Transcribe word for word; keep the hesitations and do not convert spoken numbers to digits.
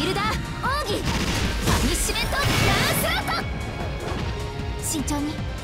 ィルダー奥義パニッシュメントランスロット。慎重に。